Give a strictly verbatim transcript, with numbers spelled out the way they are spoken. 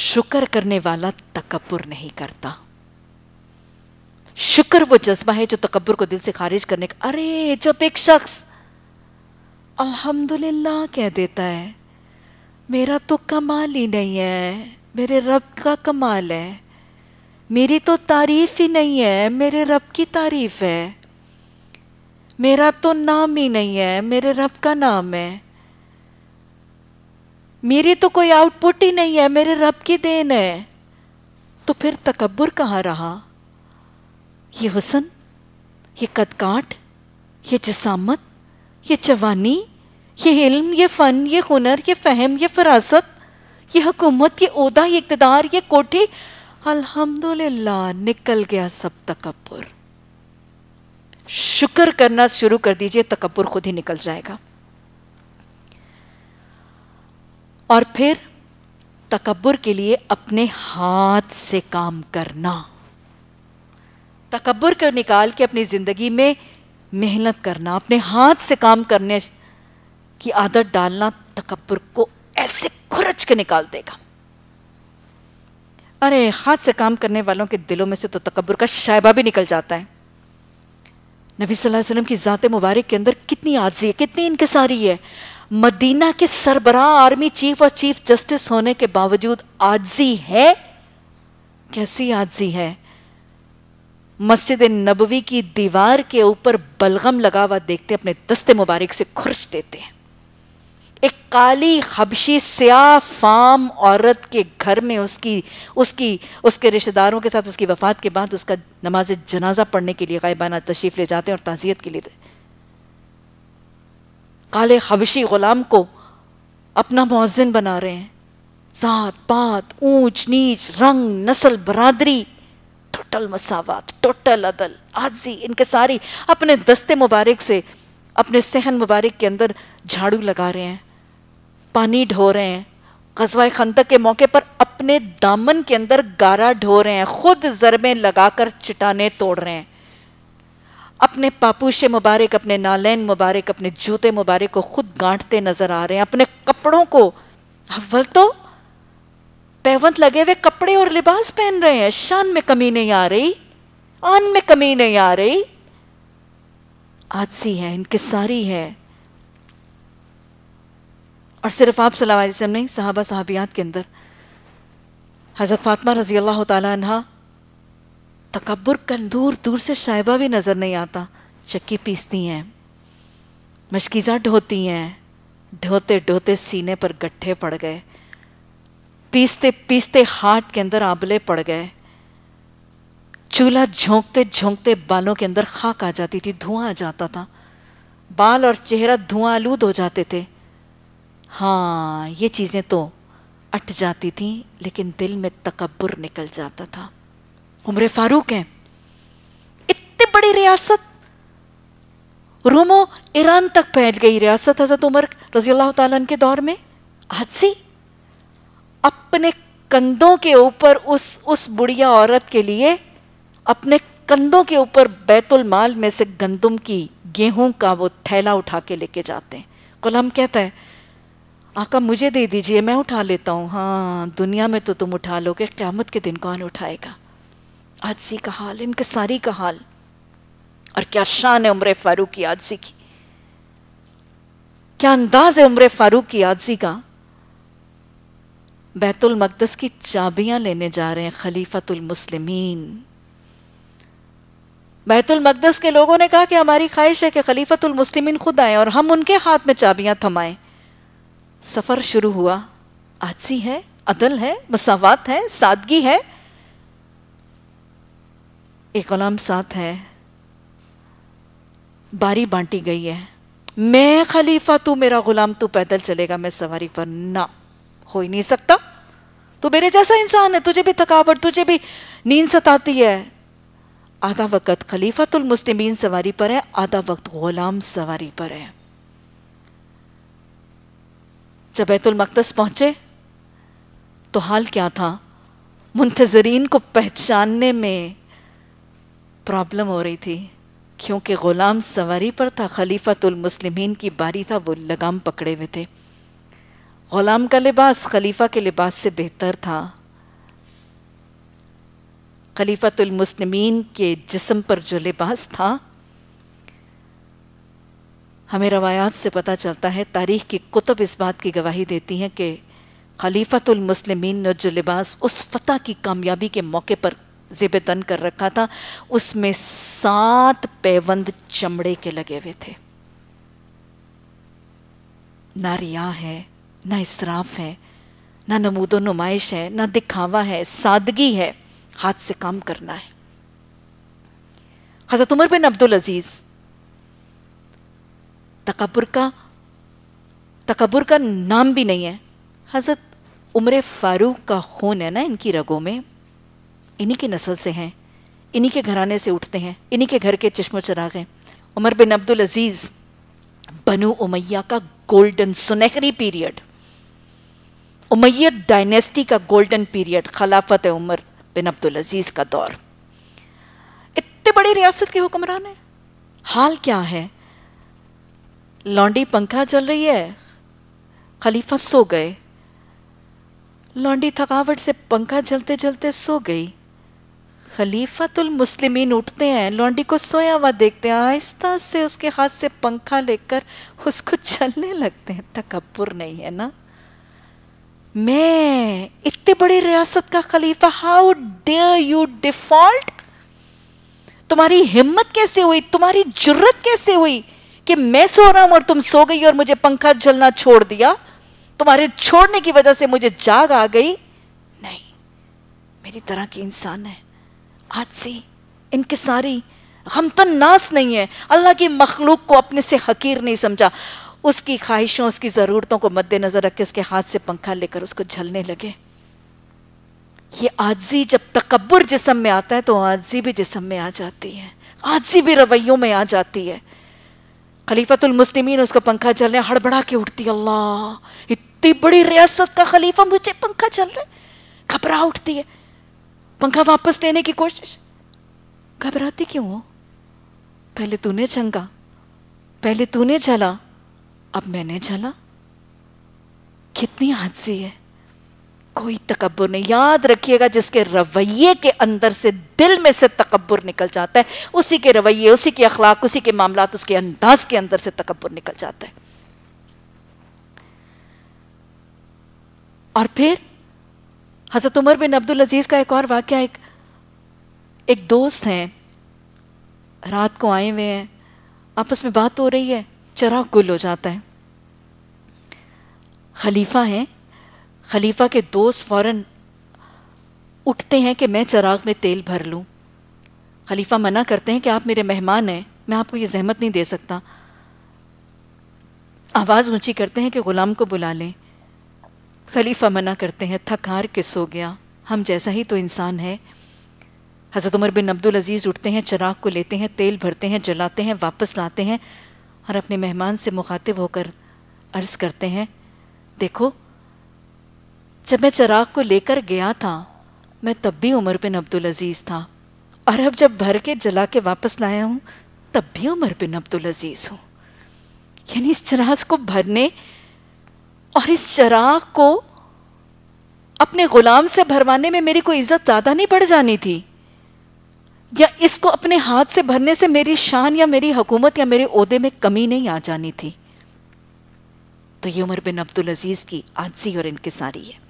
शुक्र करने वाला तकब्बुर नहीं करता। शुक्र वो जज्बा है जो तकब्बुर को दिल से खारिज करने का। अरे जब एक शख्स अल्हम्दुलिल्लाह कह देता है, मेरा तो कमाल ही नहीं है, मेरे रब का कमाल है, मेरी तो तारीफ ही नहीं है, मेरे रब की तारीफ है, मेरा तो नाम ही नहीं है, मेरे रब का नाम है, मेरी तो कोई आउटपुट ही नहीं है, मेरे रब की देन है, तो फिर तकब्बुर कहाँ रहा? ये हुस्न, ये कदकाठ, ये जिसामत, ये जवानी, ये इल्म, ये फ़न, ये हुनर, ये फ़हम, ये फरासत, ये हुकूमत, ये ओहदा, ये इक़्तिदार, ये कोठी, अल्हम्दुलिल्लाह निकल गया सब तकब्बुर। शुक्र करना शुरू कर दीजिए, तकब्बुर खुद ही निकल जाएगा। और फिर तकब्बुर के लिए अपने हाथ से काम करना, तकब्बुर को निकाल के अपनी जिंदगी में मेहनत करना, अपने हाथ से काम करने की आदत डालना तकब्बुर को ऐसे खुरच के निकाल देगा। अरे हाथ से काम करने वालों के दिलों में से तो तकब्बुर का शायबा भी निकल जाता है। नबी सल्लल्लाहु अलैहि वसल्लम की ज़ात मुबारक के अंदर कितनी आजिज़ी है, कितनी इनकिसारी है। मदीना के सरबराह आर्मी चीफ और चीफ जस्टिस होने के बावजूद आजिज़ी है। कैसी आजिज़ी है? मस्जिद नबवी की दीवार के ऊपर बलगम लगा हुआ देखते अपने दस्ते मुबारक से खुरच देते हैं। एक काली हबशी स्याह फाम औरत के घर में उसकी उसकी उसके रिश्तेदारों के साथ उसकी वफात के बाद उसका नमाज जनाजा पढ़ने के लिए गायबाना तशरीफ ले जाते हैं और ताज़ियत के लिए काले हबशी गुलाम को अपना मुअज्जिन बना रहे हैं। जात पात, ऊंच नीच, रंग, नस्ल, बरादरी, टोटल मसावत, टोटल अदल, आजी इनके सारी अपने दस्ते मुबारक से अपने सहन मुबारक के अंदर झाड़ू लगा रहे हैं, पानी ढो रहे हैं। ग़ज़वा खंदक के मौके पर अपने दामन के अंदर गारा ढो रहे हैं, खुद ज़रबें लगाकर चट्टानें तोड़ रहे हैं। अपने पापूशे मुबारक, अपने नालैन मुबारक, अपने जूते मुबारक को खुद गांठते नजर आ रहे हैं। अपने कपड़ों को अव्वल तो पैवंत लगे हुए कपड़े और लिबास पहन रहे हैं, शान में कमी नहीं आ रही, आन में कमी नहीं आ रही। आजी है, इनकिसारी है। और सिर्फ आप सल्लल्लाहु अलैहि वसल्लम नहीं, सहाबा सहाबियात के अंदर हज़रत फातिमा रज़ी अल्लाह तआला अन्हा तकब्बुर का दूर दूर से शायबा भी नजर नहीं आता। चक्की पीसती हैं, मशकीज़ा ढोती हैं, ढोते ढोते सीने पर गट्ठे पड़ गए, पीसते पीसते हाथ के अंदर आंबले पड़ गए, चूल्हा झोंकते झोंकते बालों के अंदर खाक आ जाती थी, धुआं आ जाता था, बाल और चेहरा धुआं आलूद हो जाते थे। हाँ, ये चीज़ें तो अट जाती थी, लेकिन दिल में तकब्बुर निकल जाता था। उम्र फारूक हैं, इतनी बड़ी रियासत, रोमो ईरान तक फैल गई रियासत हज़रत उमर रज़ी अल्लाह तआला अन्हु के दौर में। हादसी अपने कंधों के ऊपर उस उस बुढ़िया औरत के लिए अपने कंधों के ऊपर बैतुल माल में से गंदम की गेहूं का वो थैला उठा के लेके जाते हैं। गुलाम कहता है, आका मुझे दे दीजिए, मैं उठा लेता हूँ। हाँ, दुनिया में तो तुम उठा लोगे, क़यामत के दिन कौन उठाएगा? आजी का हाल, इनके सारी का हाल। और क्या शान है उम्र फारूक की आजी की, क्या अंदाज है उम्र फारूक की आजी का। बैतुल मक़दस की चाबियां लेने जा रहे हैं खलीफतुल मुस्लिमीन। बैतुल मक़दस के लोगों ने कहा कि हमारी ख्वाहिश है कि खलीफतुल मुस्लिमीन खुद आए और हम उनके हाथ में चाबियां थमाएं। सफर शुरू हुआ। आजी है, अदल है, मसावात है, सादगी है। एक गुलाम साथ है, बारी बांटी गई है, मैं खलीफा, तू मेरा गुलाम, तू पैदल चलेगा, मैं सवारी पर। ना, हो ही नहीं सकता, तू मेरे जैसा इंसान है, तुझे भी थकावट, तुझे भी नींद सताती है। आधा वक्त खलीफातुल मुस्लिमीन सवारी पर है, आधा वक्त गुलाम सवारी पर है। जब बैतुल मक़दस पहुंचे तो हाल क्या था? मुंतज़रीन को पहचानने में प्रॉब्लम हो रही थी, क्योंकि गुलाम सवारी पर था, खलीफातुल मुस्लिमीन की बारी था, वो लगाम पकड़े हुए थे। गुलाम का लिबास खलीफा के लिबास से बेहतर था, खलीफतुल मुस्लिमीन के जिस्म पर जो लिबास था, हमें रवायात से पता चलता है, तारीख की कुतुब इस बात की गवाही देती हैं कि खलीफतुल मुस्लिमीन ने जो लिबास उस फतह की कामयाबी के मौके पर ज़ेब तन कर रखा था, उसमें सात पैबंद चमड़े के लगे हुए थे। ना रिया है, ना इसराफ है, ना नमूदो नुमाइश है, ना दिखावा है, सादगी है, हाथ से काम करना है। हज़रत उमर बिन अब्दुल अजीज तकब्बुर का तकब्बुर का नाम भी नहीं है। हज़रत उमर फारूक का खून है ना इनकी रगों में, इन्हीं की नस्ल से हैं, इन्हीं के घराने से उठते हैं, इन्हीं के घर के चश्मो चराग हैं। उमर बिन अब्दुल अजीज बनु उमैया का गोल्डन सुनहरी पीरियड, उमैयद डायनेस्टी का गोल्डन पीरियड, खिलाफत उमर बिन अब्दुल अजीज का दौर। इतने बड़ी रियासत के हुक्मरान है। हाल क्या है? लौंडी पंखा चल रही है, खलीफा सो गए। लौंडी थकावट से पंखा चलते चलते सो गई। खलीफतुल मुस्लिमीन उठते हैं, लौंडी को सोया हुआ देखते हैं, आहिस्ता से उसके हाथ से पंखा लेकर उसको चलने लगते हैं। तकब्बुर नहीं है ना? मैं इतनी बड़ी रियासत का खलीफा, हाउ डेयर यू डिफॉल्ट? तुम्हारी हिम्मत कैसे हुई, तुम्हारी जुर्रत कैसे हुई कि मैं सो रहा हूं और तुम सो गई और मुझे पंखा चलना छोड़ दिया? तुम्हारे छोड़ने की वजह से मुझे जाग आ गई? नहीं, मेरी तरह की इंसान है, आजी, इनकिसारी, गमतन नास नहीं है। अल्लाह की मखलूक को अपने से हकीर नहीं समझा। उसकी ख्वाहिशों, उसकी ज़रूरतों को मद्देनजर रख के उसके हाथ से पंखा लेकर उसको झलने लगे। ये आजी जब तकब्बुर जिस्म में आता है तो आजी भी जिस्म में आ जाती है, आजी भी रवैयों में आ जाती है। खलीफतुल मुस्लिमीन उसको पंखा चल रहे, हड़बड़ा के उठती, अल्लाह, इतनी बड़ी रियासत का खलीफा, मुझे पंखा चल रहा है। घबरा उठती है, पंखा वापस लेने की कोशिश। घबराती क्यों हो? पहले तूने झंगा, पहले तूने झला, अब मैंने झला। कितनी आजी है। कोई तकब्बुर नहीं। याद रखिएगा, जिसके रवैये के अंदर से, दिल में से तकब्बुर निकल जाता है, उसी के रवैये, उसी के अखलाक, उसी के मामलात, उसके अंदाज के अंदर से तकब्बुर निकल जाता है। और फिर हज़रत उमर बिन अब्दुल अजीज का एक और वाक़या, एक एक दोस्त हैं, रात को आए हुए हैं, आपस में बात हो रही है, चराग गुल हो जाता है। खलीफा हैं, खलीफा के दोस्त फौरन उठते हैं कि मैं चराग में तेल भर लूं। खलीफा मना करते हैं कि आप मेरे मेहमान हैं, मैं आपको ये जहमत नहीं दे सकता। आवाज़ ऊंची करते हैं कि गुलाम को बुला लें। खलीफा मना करते हैं, थक हार के सो गया, हम जैसा ही तो इंसान है। हज़रत उमर बिन अब्दुल अजीज़ उठते हैं, चिराग को लेते हैं, तेल भरते हैं, जलाते हैं, वापस लाते हैं और अपने मेहमान से मुखातिब होकर अर्ज़ करते हैं, देखो, जब मैं चिराग को लेकर गया था मैं तब भी उमर बिन अब्दुल अजीज़ था, और अब जब भर के जला के वापस लाया हूँ तब भी उमर बिन अब्दुल अजीज़ हूँ। यानी इस चिराग को भरने और इस चिराग को अपने गुलाम से भरवाने में मेरी कोई इज्जत ज़्यादा नहीं बढ़ जानी थी, या इसको अपने हाथ से भरने से मेरी शान या मेरी हुकूमत या मेरे ओहदे में कमी नहीं आ जानी थी। तो ये उमर बिन अब्दुल अजीज़ की आजिज़ी और इनकिसारी है।